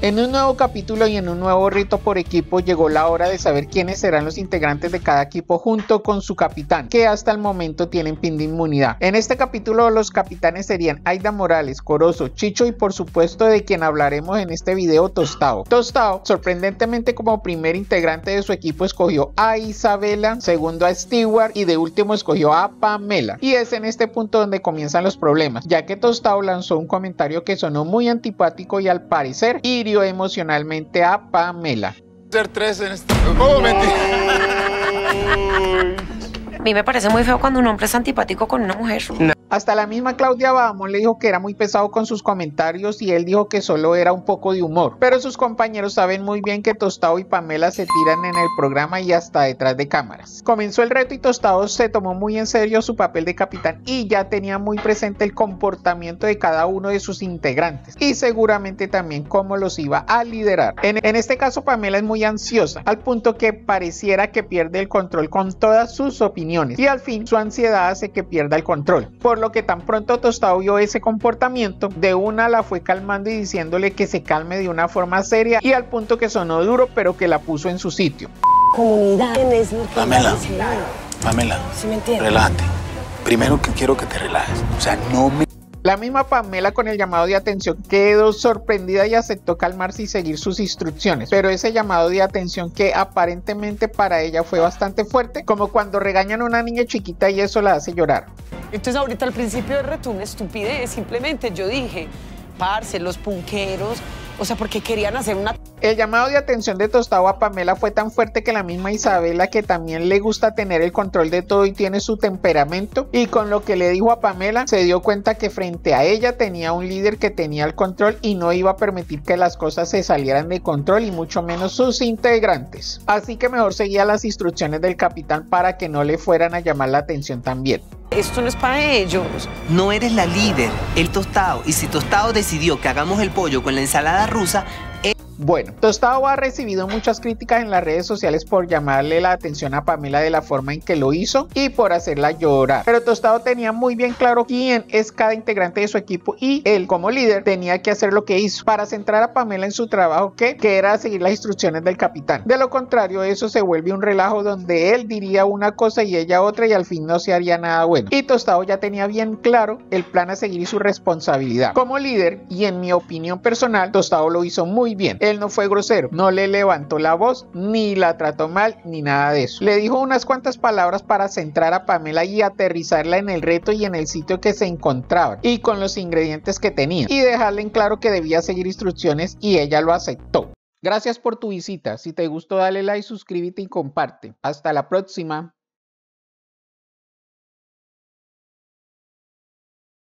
En un nuevo capítulo y en un nuevo reto por equipo llegó la hora de saber quiénes serán los integrantes de cada equipo junto con su capitán, que hasta el momento tienen pin de inmunidad. En este capítulo los capitanes serían Aida Morales, Corozo, Chicho y por supuesto de quien hablaremos en este video, Tostado. Tostado, sorprendentemente como primer integrante de su equipo escogió a Isabela, segundo a Stewart y de último escogió a Pamela. Y es en este punto donde comienzan los problemas, ya que Tostado lanzó un comentario que sonó muy antipático y al parecer hirió emocionalmente a Pamela. Ser tres en este... ¡Oh, mentira! A mí me parece muy feo cuando un hombre es antipático con una mujer. No. Hasta la misma Claudia Bahamón le dijo que era muy pesado con sus comentarios y él dijo que solo era un poco de humor. Pero sus compañeros saben muy bien que Tostado y Pamela se tiran en el programa y hasta detrás de cámaras. Comenzó el reto y Tostado se tomó muy en serio su papel de capitán y ya tenía muy presente el comportamiento de cada uno de sus integrantes y seguramente también cómo los iba a liderar. En este caso Pamela es muy ansiosa, al punto que pareciera que pierde el control con todas sus opiniones y al fin su ansiedad hace que pierda el control. Por lo que tan pronto Tostado vio ese comportamiento, de una la fue calmando y diciéndole que se calme de una forma seria y al punto que sonó duro pero que la puso en su sitio. Pamela, ¿Sí me entiendes? relájate. Primero que quiero que te relajes. O sea, no me... La misma Pamela con el llamado de atención quedó sorprendida y aceptó calmarse y seguir sus instrucciones, pero ese llamado de atención que aparentemente para ella fue bastante fuerte, como cuando regañan a una niña chiquita y eso la hace llorar. Entonces ahorita al principio del reto una estupidez, simplemente yo dije, parce, los punqueros, o sea, porque querían hacer una... El llamado de atención de Tostado a Pamela fue tan fuerte que la misma Isabela, que también le gusta tener el control de todo y tiene su temperamento, y con lo que le dijo a Pamela se dio cuenta que frente a ella tenía un líder que tenía el control y no iba a permitir que las cosas se salieran de control y mucho menos sus integrantes. Así que mejor seguía las instrucciones del capitán para que no le fueran a llamar la atención también. Esto no es para ellos. No eres la líder, el Tostado. Y si Tostado decidió que hagamos el pollo con la ensalada rusa... Bueno, Tostado ha recibido muchas críticas en las redes sociales por llamarle la atención a Pamela de la forma en que lo hizo y por hacerla llorar. Pero Tostado tenía muy bien claro quién es cada integrante de su equipo y él como líder tenía que hacer lo que hizo para centrar a Pamela en su trabajo que era seguir las instrucciones del capitán. De lo contrario, eso se vuelve un relajo donde él diría una cosa y ella otra y al fin no se haría nada bueno. Y Tostado ya tenía bien claro el plan a seguir y su responsabilidad. Como líder, y en mi opinión personal, Tostado lo hizo muy bien. Él no fue grosero, no le levantó la voz, ni la trató mal, ni nada de eso. Le dijo unas cuantas palabras para centrar a Pamela y aterrizarla en el reto y en el sitio que se encontraban y con los ingredientes que tenía y dejarle en claro que debía seguir instrucciones y ella lo aceptó. Gracias por tu visita. Si te gustó dale like, suscríbete y comparte. Hasta la próxima.